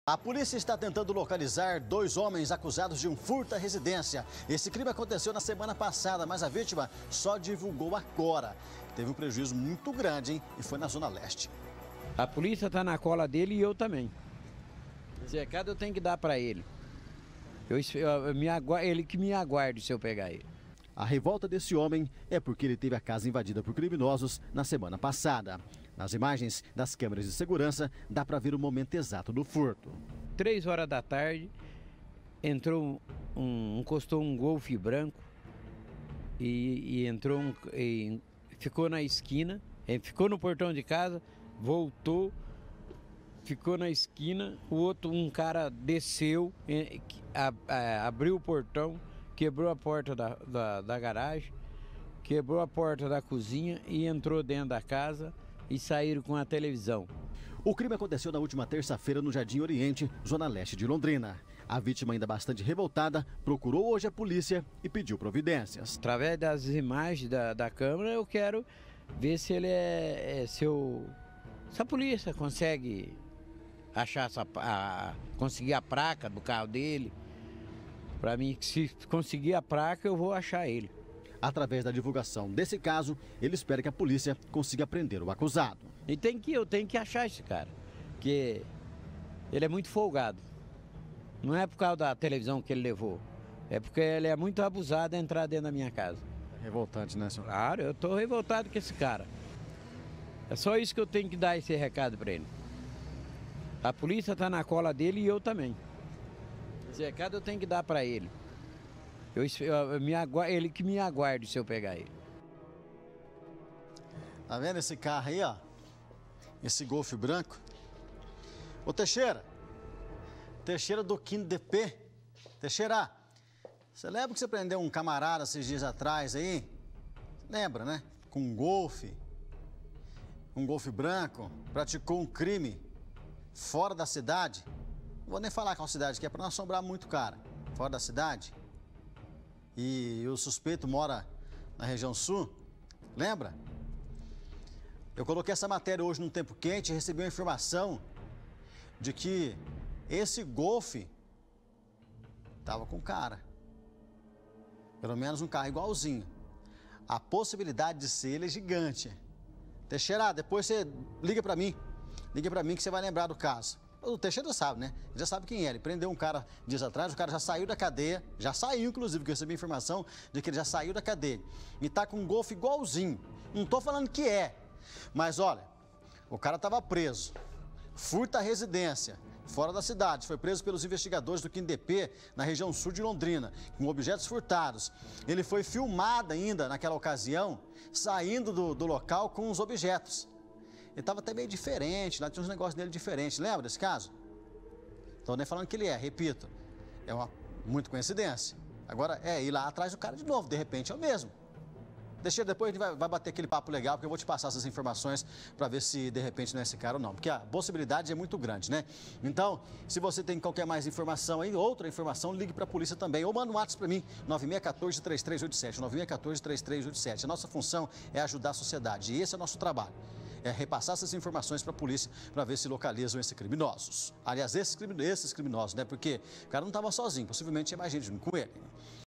A polícia está tentando localizar dois homens acusados de um furto à residência. Esse crime aconteceu na semana passada, mas a vítima só divulgou agora. Teve um prejuízo muito grande, hein? E foi na Zona Leste. A polícia está na cola dele e eu também. Esse recado eu tenho que dar para ele. Ele que me aguarde se eu pegar ele. A revolta desse homem é porque ele teve a casa invadida por criminosos na semana passada. Nas imagens das câmeras de segurança, dá para ver o momento exato do furto. 3 horas da tarde, encostou um Golf branco e ficou na esquina, ficou no portão de casa, voltou, ficou na esquina, um cara desceu, abriu o portão, quebrou a porta da garagem, quebrou a porta da cozinha e entrou dentro da casa e saíram com a televisão. O crime aconteceu na última terça-feira no Jardim Oriente, Zona Leste de Londrina. A vítima, ainda bastante revoltada, procurou hoje a polícia e pediu providências. Através das imagens da câmera, eu quero ver se ele se a polícia consegue achar conseguir a placa do carro dele. Para mim, se conseguir a placa, eu vou achar ele. Através da divulgação desse caso, ele espera que a polícia consiga prender o acusado. E eu tenho que achar esse cara, porque ele é muito folgado. Não é por causa da televisão que ele levou, é porque ele é muito abusado a entrar dentro da minha casa. É revoltante, né, senhor? Claro, eu estou revoltado com esse cara. É só isso que eu tenho que dar esse recado para ele. A polícia está na cola dele e eu também. Esse recado eu tenho que dar para ele. Ele que me aguarde se eu pegar ele. Tá vendo esse carro aí, ó? Esse Golf branco. Ô Teixeira do QINDP. Teixeira, você lembra que você prendeu um camarada esses dias atrás aí? Lembra, né? Com um Golf branco, praticou um crime fora da cidade. Não vou nem falar qual cidade que é, para não assombrar muito, cara. Fora da cidade. E o suspeito mora na região sul, lembra? Eu coloquei essa matéria hoje no Tempo Quente e recebi uma informação de que esse Golf estava com cara. Pelo menos um carro igualzinho. A possibilidade de ser ele é gigante. Teixeira, depois você liga para mim. Liga para mim que você vai lembrar do caso. O Teixeira sabe, né? Ele já sabe quem é. Ele prendeu um cara dias atrás, o cara já saiu da cadeia, já saiu, inclusive, porque eu recebi informação de que ele já saiu da cadeia. E tá com um Golf igualzinho. Não tô falando que é. Mas olha, o cara tava preso. Furto à residência, fora da cidade. Foi preso pelos investigadores do QINDP na região sul de Londrina, com objetos furtados. Ele foi filmado ainda naquela ocasião, saindo do local com os objetos. Ele estava até meio diferente, lá tinha uns negócios dele diferentes. Lembra desse caso? Estou nem falando que ele é, repito. É muita coincidência. Agora, ir lá atrás do cara de novo, de repente é o mesmo. Deixa depois a gente vai bater aquele papo legal, porque eu vou te passar essas informações para ver se de repente não é esse cara ou não. Porque a possibilidade é muito grande, né? Então, se você tem qualquer mais informação aí, outra informação, ligue para a polícia também. Ou manda um WhatsApp para mim, 9614-3387, 9614-3387. A nossa função é ajudar a sociedade e esse é o nosso trabalho. É repassar essas informações para a polícia para ver se localizam esses criminosos. Aliás, esses criminosos, né? Porque o cara não estava sozinho, possivelmente tinha mais gente com ele.